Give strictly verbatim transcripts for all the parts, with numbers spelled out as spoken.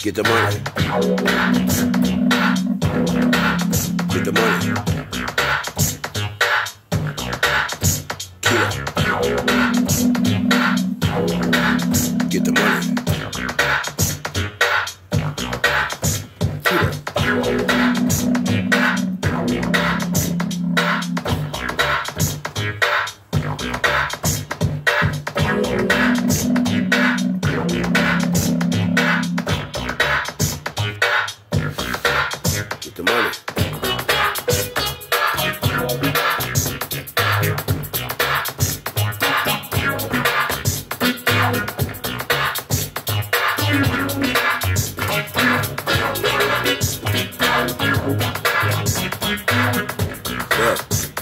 Get the money. Get the money. Kill. Get the money. Kill. Get the money. Yeah.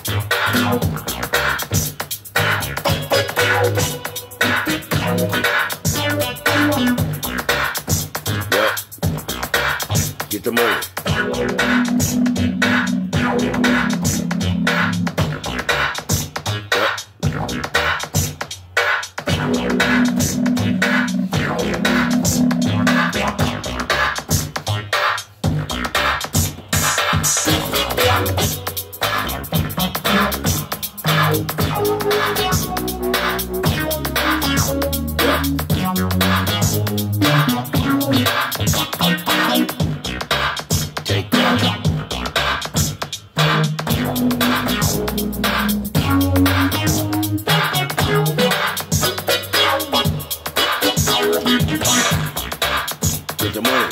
Yeah. Get the money. Take that. Get the money.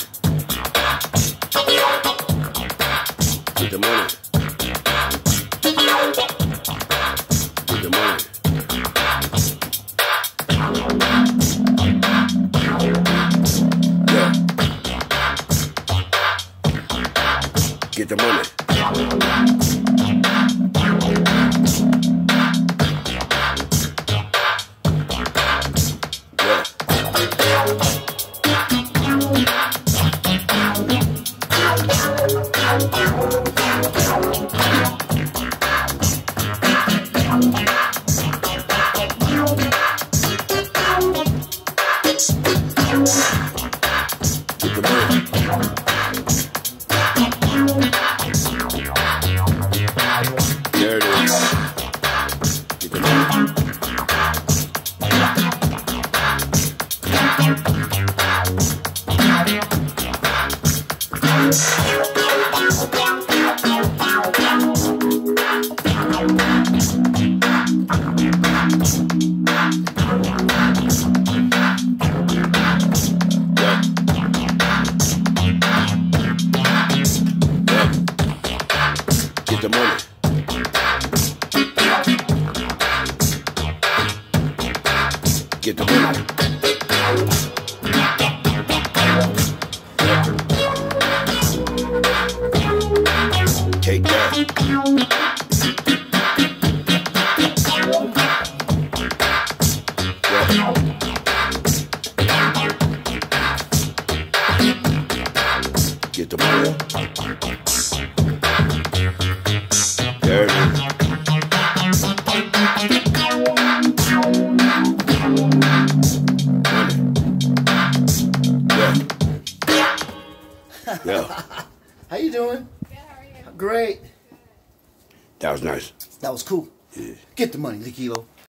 Get the money. Get the money. Yeah. Get the money. Yeah. Get the money. There it is. Get the money. Yeah. Yeah. Get the money. Get the money. Yeah. Take that. Yeah. Get the money. There it is. Yeah. How you doing? Good, how are you? Great. That was nice. That was cool. Yeah. Get the money, Likilo.